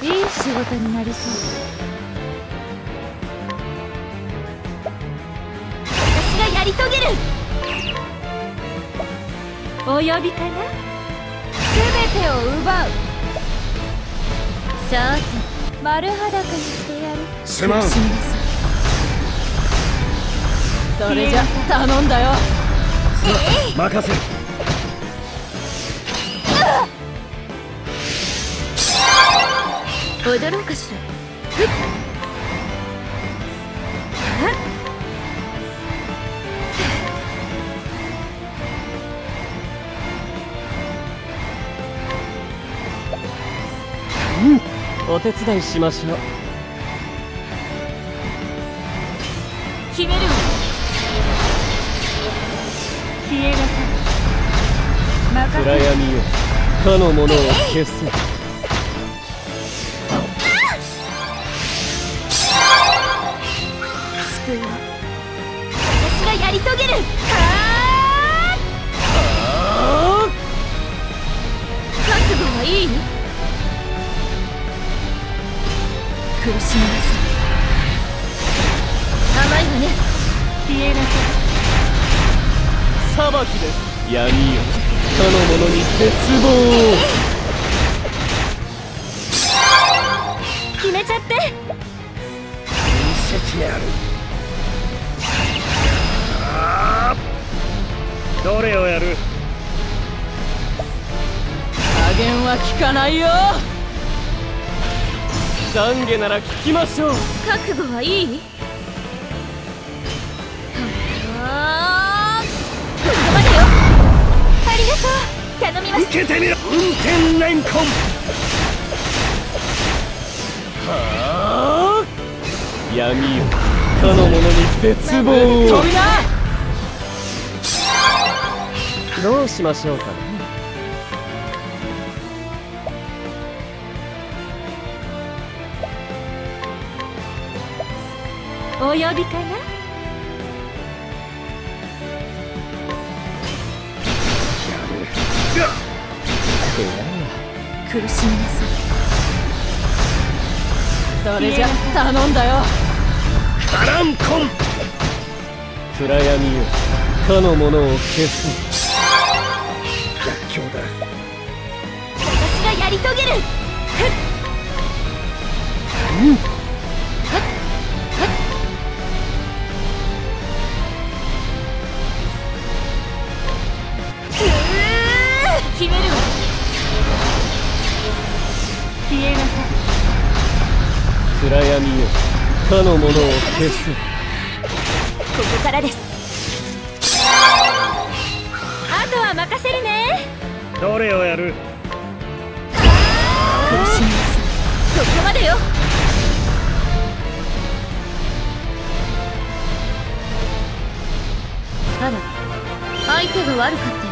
いい仕事になりそう。私がやり遂げる。お呼びかな。全てを奪う。さて丸裸にしてやる。 すまん。 それじゃ頼んだよ。 任せる。 踊ろうかしら。 お手伝いしましょう。 決めるわ。消えなさい。 暗闇よ、かの者を消す。 救いは私がやり遂げる。覚悟はいい？苦しみなさい。甘いわね。消えなさい。 裁きです。闇よ、かの者に絶望を。 決めちゃって。 見せてやる。どれをやる。 加減は効かないよ。懺悔なら聞きましょう。 覚悟はいい？ここまでよ。ありがとう。頼みます。 受けてみろ。運転レンコン。 はあ、闇よ、かの者に絶望を。飛びな。どうしましょうかね。 お呼びかな。苦しみなさい。 それじゃ頼んだよ。 カランコン。 暗闇よ、かの者を消す。 逆境だ。 私がやり遂げる。決めるわ。消えなさい。 暗闇よ、かの者を消す。 ここからです。あとは任せるね。 どれをやる。 苦しみなさい。ここまでよ。あら、相手が悪かった。